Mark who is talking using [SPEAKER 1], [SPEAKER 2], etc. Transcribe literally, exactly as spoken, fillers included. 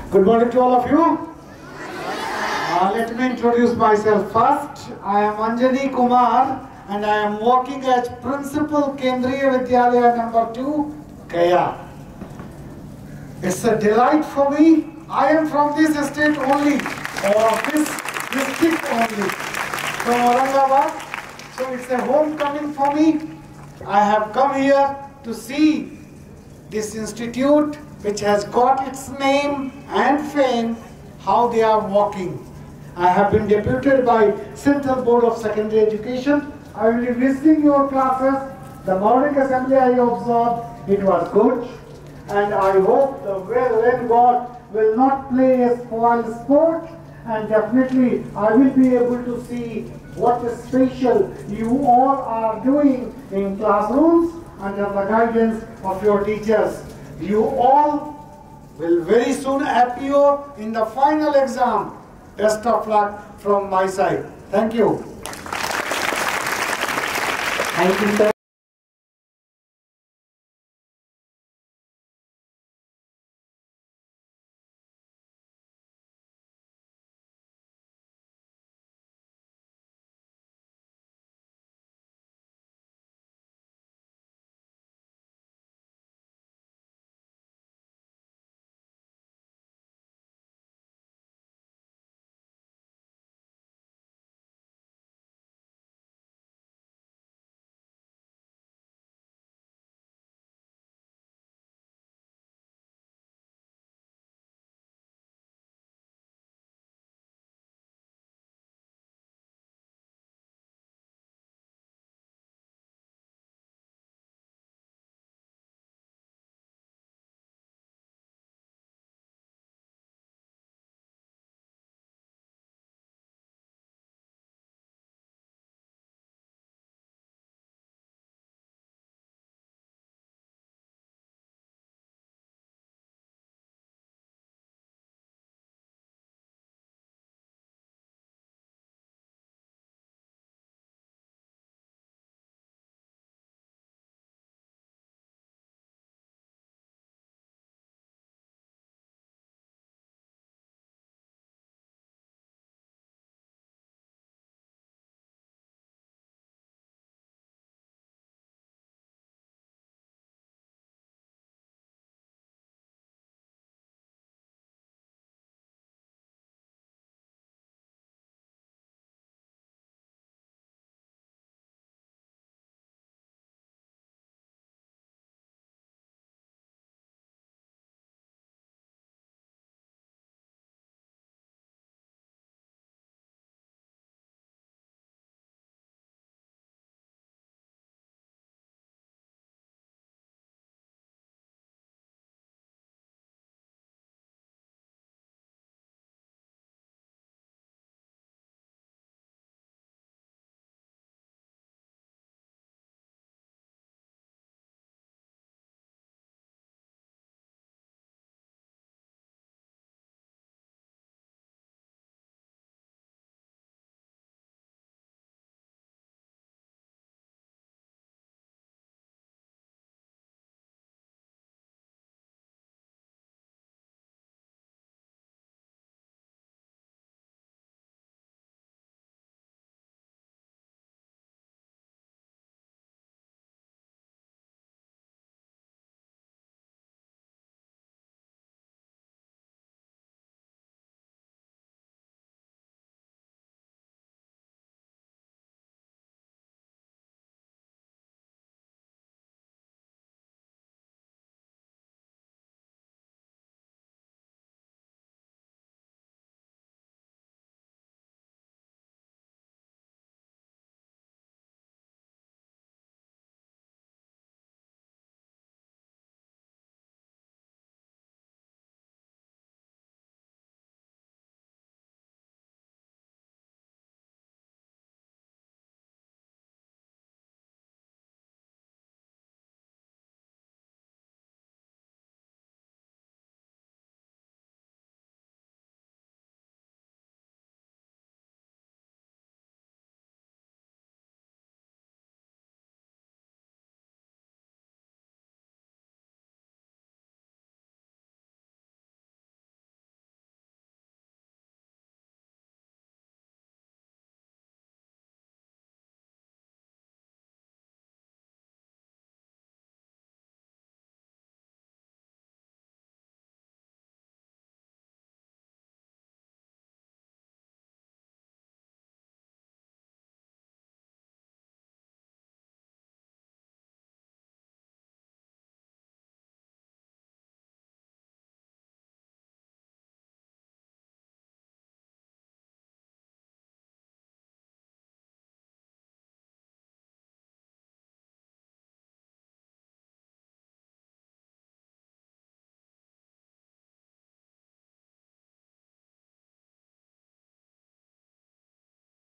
[SPEAKER 1] Good morning to all of you. Uh, let me introduce myself first. I am Anjani Kumar and I am working as Principal Kendriya Vidyalaya number two, Gaya. It's a delight for me. I am from this state only, or this district only, from Aurangabad. So it's a homecoming for me. I have come here to see this institute which has got its name and fame, how they are working. I have been deputed by Central Board of Secondary Education. I will be visiting your classes. The morning assembly I observed, it was good. And I hope the well-read God will not play a spoil sport, and definitely I will be able to see what is special you all are doing in classrooms under the guidance of your teachers. You all will very soon appear in the final exam. Best of luck from my side. Thank you.
[SPEAKER 2] Thank you, sir.